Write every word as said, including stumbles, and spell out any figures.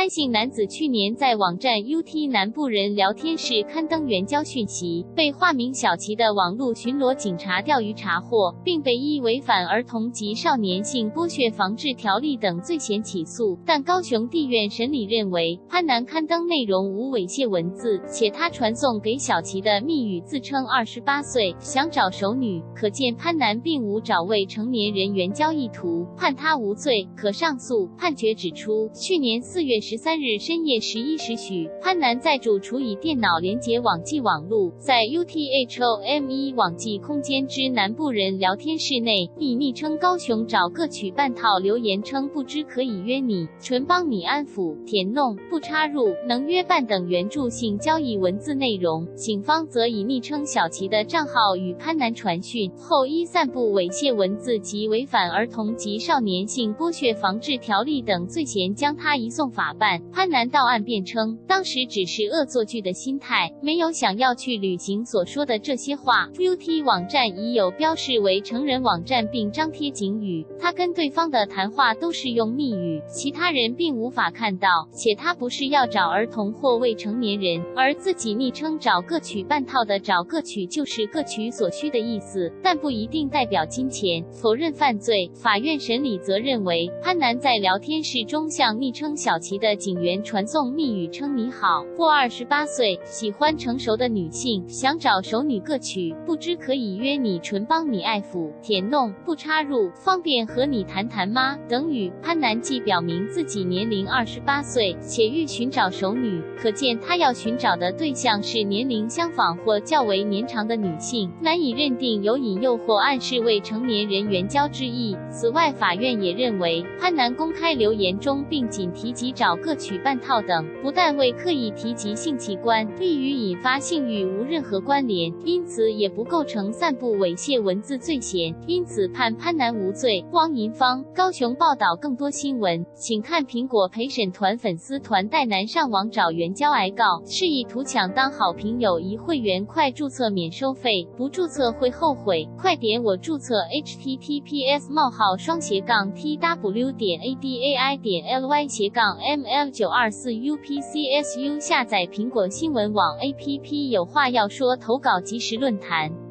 潘姓男子去年在网站 U T 南部人聊天室刊登援交讯息，被化名小齐的网络巡逻警察钓鱼查获，并被依违反儿童及少年性剥削防治条例等罪嫌起诉。但高雄地院审理认为，潘男刊登内容无猥亵文字，且他传送给小齐的密语自称二十八岁，想找熟女，可见潘男并无找未成年人援交意图，判他无罪，可上诉。判决指出，去年四月十三日深夜十一时许，潘男在主厨以电脑连结网际网路，在 U T H O M E 网际空间之南部人聊天室内，以昵称高雄找各取半套留言称不知可以约你，纯帮你安抚、甜弄，不插入，能约伴等援助性交易文字内容。警方则以昵称小齐的账号与潘男传讯，后依散布猥亵文字及违反儿童及少年性剥削防治条例等罪嫌，将他移送法办。潘男到案辩称，当时只是恶作剧的心态，没有想要去履行所说的这些话。U T 网站已有标示为成人网站，并张贴警语。他跟对方的谈话都是用密语，其他人并无法看到，且他不是要找儿童或未成年人，而自己昵称找各取半套的找各取就是各取所需的意思，但不一定代表金钱，否认犯罪。法院审理则认为，潘男在聊天室中向昵称小齐的警员传送密语称你好，或二十八岁，喜欢成熟的女性，想找熟女各取，不知可以约你，纯帮你爱抚、甜弄，不插入，方便和你谈谈吗？等语。潘男既表明自己年龄二十八岁，且欲寻找熟女，可见他要寻找的对象是年龄相仿或较为年长的女性，难以认定有引诱或暗示未成年人援交之意。此外，法院也认为，潘男公开留言中并仅提及找各取半套等，不但未刻意提及性器官，亦与引发性欲无任何关联，因此也不构成散布猥亵文字罪嫌，因此判潘男无罪。汪银芳，高雄报道。更多新闻，请看苹果陪审团粉丝团带男上网找援交挨告，示意图抢当好评友谊会员，快注册免收费，不注册会后悔，快点我注册 H T T P S 冒号双斜杠 T W 点 A D A I 点 L Y 斜杠 M L 九二四 U P C S U 下载苹果新闻网 A P P， 有话要说投稿即时论坛。